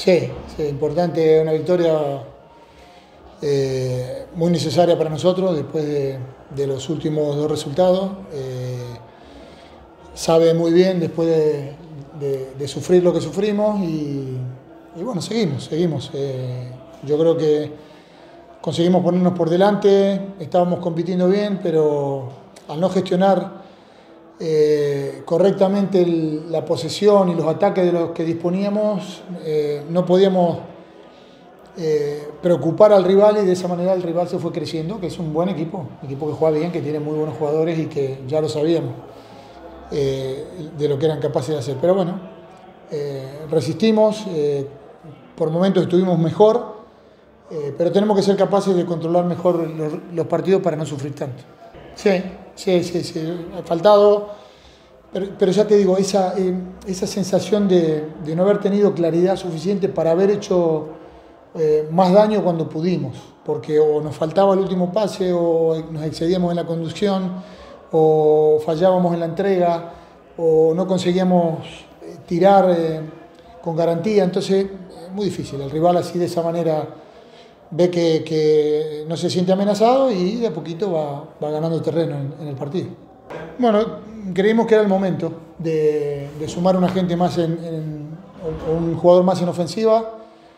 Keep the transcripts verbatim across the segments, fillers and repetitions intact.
Sí, sí, importante, una victoria eh, muy necesaria para nosotros después de, de los últimos dos resultados. Eh, sabe muy bien después de, de, de sufrir lo que sufrimos y, y bueno, seguimos, seguimos. Eh, yo creo que conseguimos ponernos por delante, estábamos compitiendo bien, pero al no gestionar Eh, correctamente el, la posesión y los ataques de los que disponíamos, eh, no podíamos eh, preocupar al rival y de esa manera el rival se fue creciendo, que es un buen equipo, un equipo que juega bien, que tiene muy buenos jugadores y que ya lo sabíamos eh, de lo que eran capaces de hacer. Pero bueno, eh, resistimos, eh, por momentos estuvimos mejor, eh, pero tenemos que ser capaces de controlar mejor los, los partidos para no sufrir tanto. Sí, sí, sí, sí, ha faltado, pero, pero ya te digo, esa, eh, esa sensación de, de no haber tenido claridad suficiente para haber hecho eh, más daño cuando pudimos, porque o nos faltaba el último pase, o nos excedíamos en la conducción, o fallábamos en la entrega, o no conseguíamos tirar eh, con garantía, entonces es muy difícil, el rival así de esa manera ve que, que no se siente amenazado y de a poquito va, va ganando terreno en, en el partido. Bueno, creímos que era el momento de, de sumar una gente más en, en, un jugador más en ofensiva,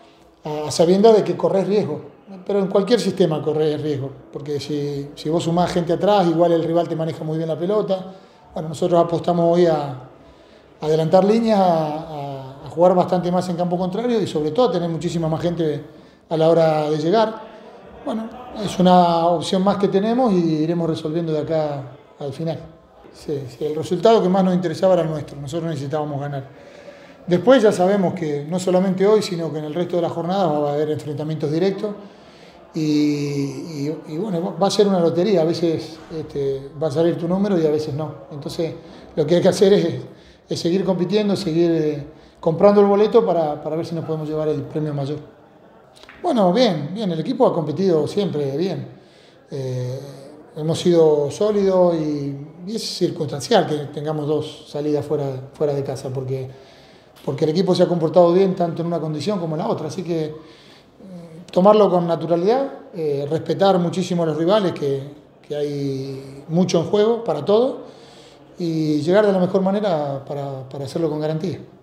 a sabiendas de que corres riesgo, pero en cualquier sistema corres riesgo, porque si, si vos sumás gente atrás, igual el rival te maneja muy bien la pelota. Bueno, nosotros apostamos hoy a, a adelantar líneas, a, a, a jugar bastante más en campo contrario y sobre todo a tener muchísima más gente a la hora de llegar. Bueno, es una opción más que tenemos y iremos resolviendo de acá al final. Sí, sí, el resultado que más nos interesaba era el nuestro, nosotros necesitábamos ganar. Después ya sabemos que no solamente hoy, sino que en el resto de la jornada va a haber enfrentamientos directos y, y, y bueno, va a ser una lotería, a veces este, va a salir tu número y a veces no. Entonces lo que hay que hacer es, es seguir compitiendo, seguir eh, comprando el boleto para, para ver si nos podemos llevar el premio mayor. Bueno, bien, bien, el equipo ha competido siempre bien. Eh, hemos sido sólidos y, y es circunstancial que tengamos dos salidas fuera, fuera de casa, porque, porque el equipo se ha comportado bien tanto en una condición como en la otra. Así que eh, tomarlo con naturalidad, eh, respetar muchísimo a los rivales, que, que hay mucho en juego para todos, y llegar de la mejor manera para, para hacerlo con garantía.